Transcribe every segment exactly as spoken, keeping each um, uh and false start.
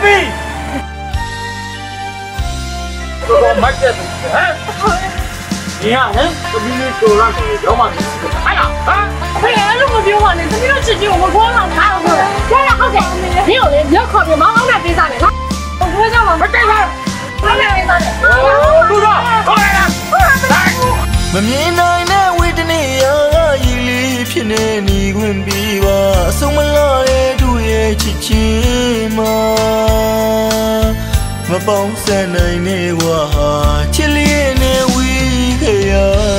ပြီတော်တော်မိုက်တဲ့ဟမ်ဒီဟာဟမ်သမီးလေးတော်လာတယ်တော့မှဟဲ့လားဟမ်ဖေးအဲ့လိုမပြောပါနဲ့သမီးတို့ချစ်ချင်းကိုမခေါ်လာတာဟုတ်တယ်ဟုတ်တယ်ဒီကိုလေမြောက်ခေါ်ပြီးမောင်းအောင်နဲ့ပေးစားတယ်နော်ဘယ်ကြောင့်မမတက်လားဘယ်နဲ့ပေးစားလဲသူတော့ခေါ်ရလားမမြင်နိုင်တဲ့ဝေဒနာရည်လေးဖြစ်နေနေခွင့်ပြီးပါအဆုံးမလာတဲ့သူရဲ့ချစ်ချင်းမှာမပေါင်းစပ်နိုင်နေဝါချစ်လေးနဲ့ဝီးခဲ့ရ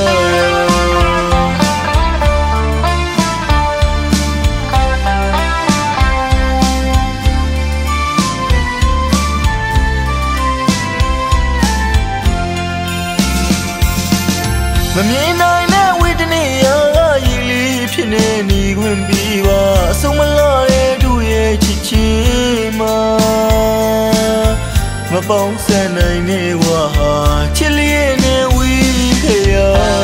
မမြင်နိုင်တဲ့ဝေဒနာရည်လေးဖြစ်နေနေခွင့်ပြီးပါအဆုံးမလာတဲ့သူရဲ့ချစ်ချင်းမှာမပေါင်းစပ်နိုင်နေဝါချစ်လေးနဲ့ဝီးခဲ့ရ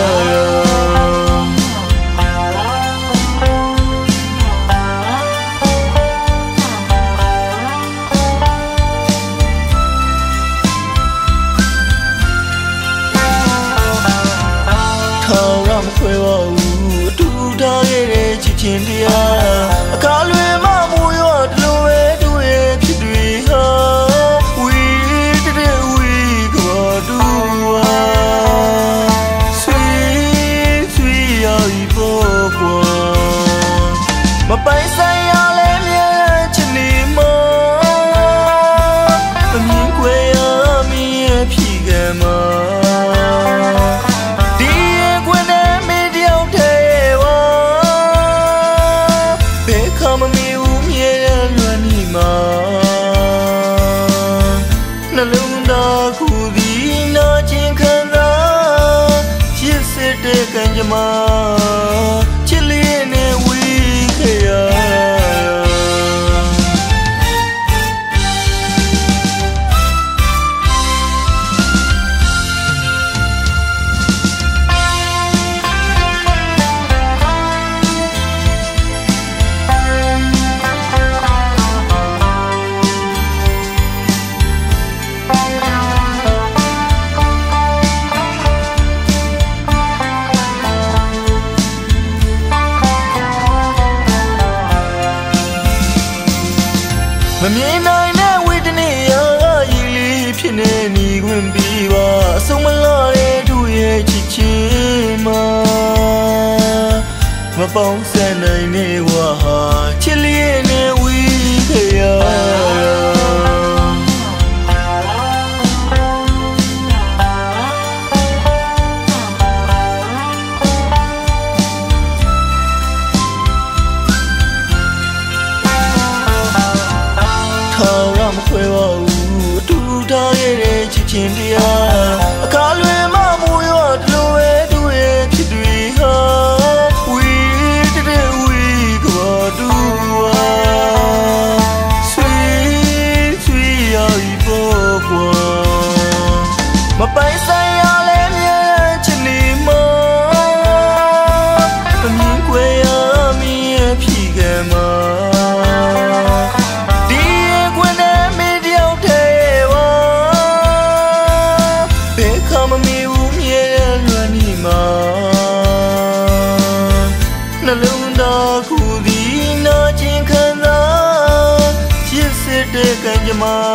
ချင်းတရားအခါလွယ်မမူရတလူပဲသူရဲ့ဖြစ်တွေဟာဝီတတဲ့ဝီကောတူဝါဆွေဆွေရည်ပေါ်ကွာမပိုင်ဆိုင်ရလဲမြဲချစ်နေမအမြင်ခွေရမီးရဲ့ဖြီကမှာနှလုံးသားခုဒီနာကျင်ခံစားချစ်စစ်တဲ့ကံကြမ္မာချစ်လေးနဲ့ဝီးခဲ့ရမမြင်နိုင်တဲ့ဝေဒနာရည်လေးဖြစ်နေနေခွင့်ပြီးပါအဆုံးမလာတဲ့သူရဲ့ချစ်ချင်းမှာမပေါင်းစပ်နိုင်နေဝါချစ်လေးနဲ့ဝီးခဲ့ရခွဲပါဦးတူထားခဲ့တဲ့ချစ်ချင်းတရားအခါလွယ်မမူရတလူပဲသူရဲ့ဖြစ်တွေဟာဝီတတဲ့ဝီကောတူဝါဆွေဆွေရည်ပေါ်ကွာမပိုင်ဆိုင်ရလဲမြဲချစ်နေမအမြင်ခွေရမီးရဲ့ဖြီကမှာနှလုံးသားခုဒီနာကျင်ခံစားချစ်စစ်တဲ့ကံကြမ္မာ